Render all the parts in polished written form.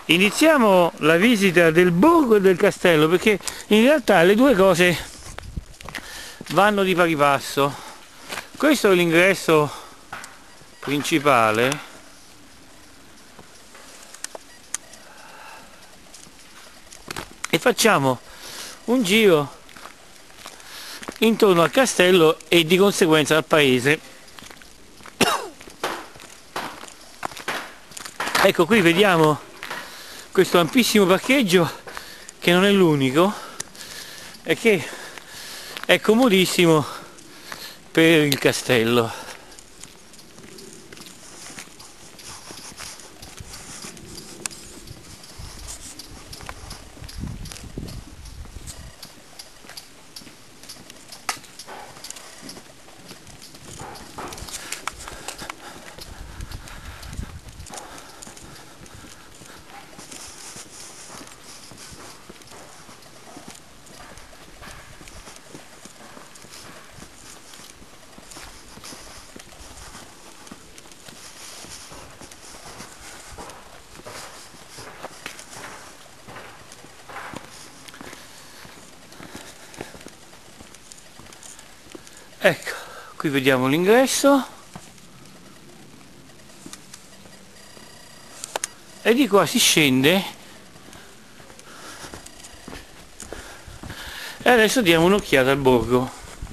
Iniziamo la visita del borgo e del castello, perché in realtà le due cose vanno di pari passo. Questo è l'ingresso principale e facciamo un giro intorno al castello e di conseguenza al paese. Ecco, qui vediamo questo ampissimo parcheggio, che non è l'unico e che è comodissimo per il castello. Ecco, qui vediamo l'ingresso e di qua si scende e adesso diamo un'occhiata al borgo.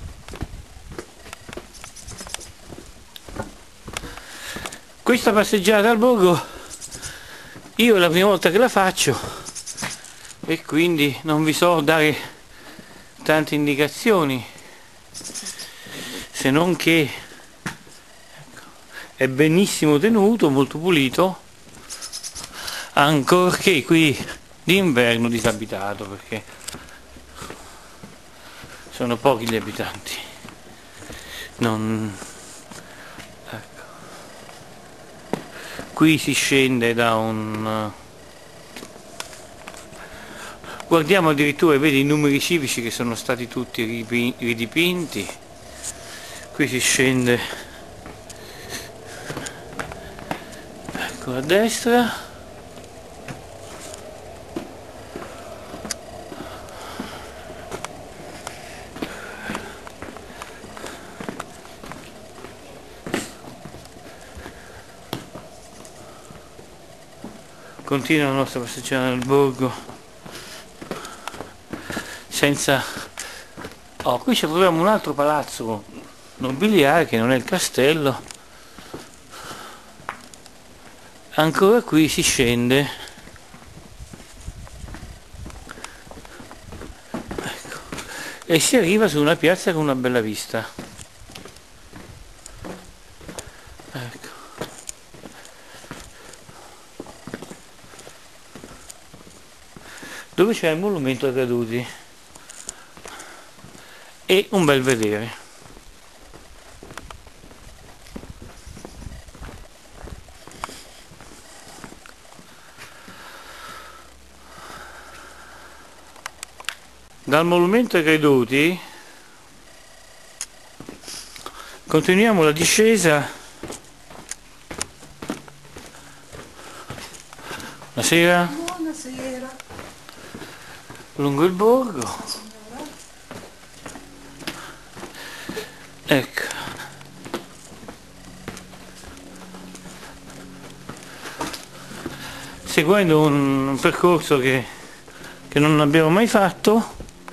Questa passeggiata al borgo io è la prima volta che la faccio e quindi non vi so dare tante indicazioni, se non che ecco, è benissimo tenuto, molto pulito, ancorché qui d'inverno disabitato, perché sono pochi gli abitanti. Ecco. Qui si scende da un... Guardiamo addirittura, vedi i numeri civici che sono stati tutti ridipinti. Qui si scende, ecco, a destra, continua la nostra passeggiata nel borgo senza... Oh, qui ci troviamo un altro palazzo nobiliare che non è il castello. Ancora qui si scende, ecco, e si arriva su una piazza con una bella vista. Ecco. Dove c'è il monumento ai caduti e un bel vedere. Dal monumento ai caduti continuiamo la discesa. Buonasera. Buonasera. Lungo il borgo. Ecco. Seguendo un percorso che non abbiamo mai fatto.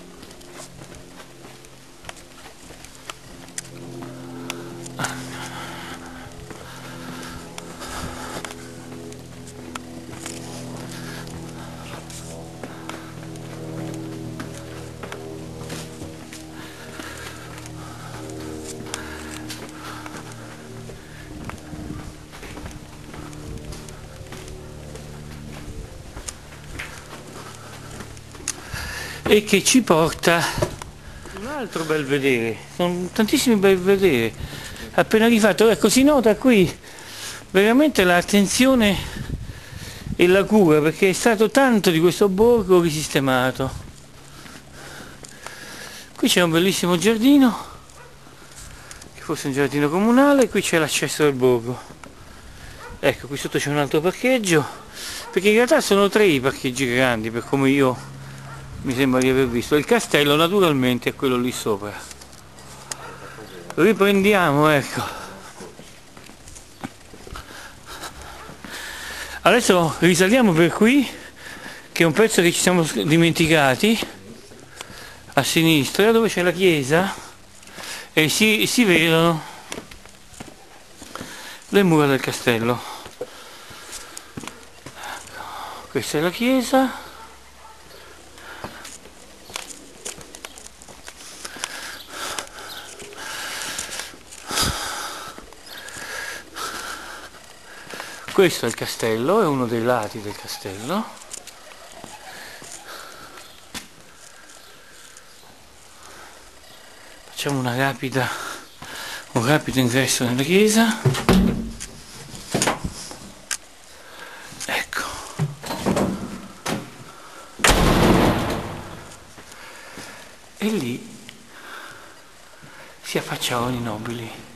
E che ci porta un altro bel vedere, sono tantissimi bel vedere appena rifatto. Ecco, si nota qui veramente l'attenzione e la cura, perché è stato tanto di questo borgo risistemato. Qui c'è un bellissimo giardino, che forse è un giardino comunale, qui c'è l'accesso del borgo. Ecco, qui sotto c'è un altro parcheggio, perché in realtà sono 3 i parcheggi grandi, per come io mi sembra di aver visto. Il castello naturalmente è quello lì sopra. Riprendiamo, ecco. Adesso risaliamo per qui, che è un pezzo che ci siamo dimenticati, a sinistra, dove c'è la chiesa, e si vedono le mura del castello. Questa è la chiesa. Questo è il castello, è uno dei lati del castello. Facciamo un rapido ingresso nella chiesa. Ecco. E lì si affacciavano i nobili.